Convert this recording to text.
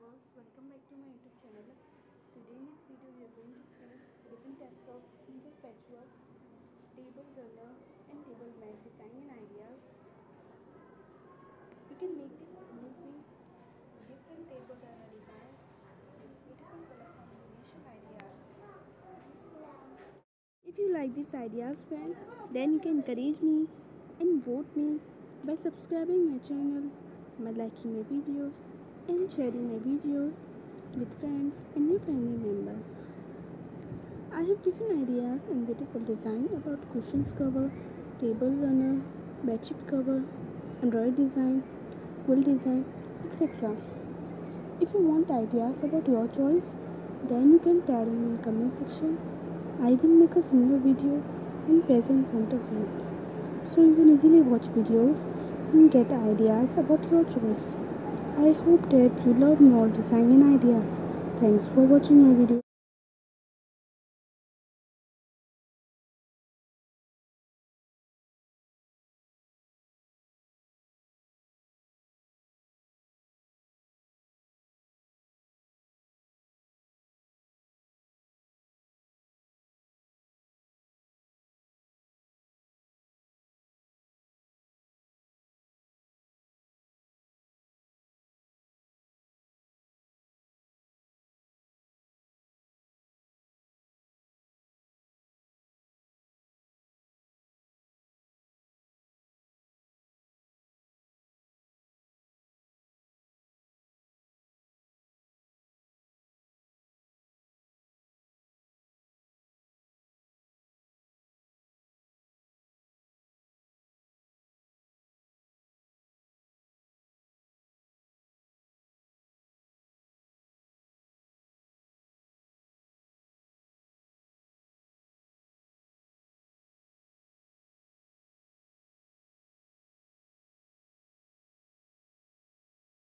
viewers, welcome back to my YouTube channel. Today in this video we are going to see different types of quilted patchwork, table runner and table mat design and ideas. You can make this amazing different table runner design with beautiful color combination ideas. If you like these ideas friend, then you can encourage me and vote me by subscribing my channel, by liking my videos and sharing my videos with friends and your family member. I have different ideas and beautiful design about cushions cover, table runner, bedsheet cover, embroidery design, quilt design, etc. If you want ideas about your choice, then you can tell me in comment section. I will make a similar video and present in front of you, so you can easily watch videos and get ideas about your choice. I hope that you love more design and ideas. Thanks for watching my video.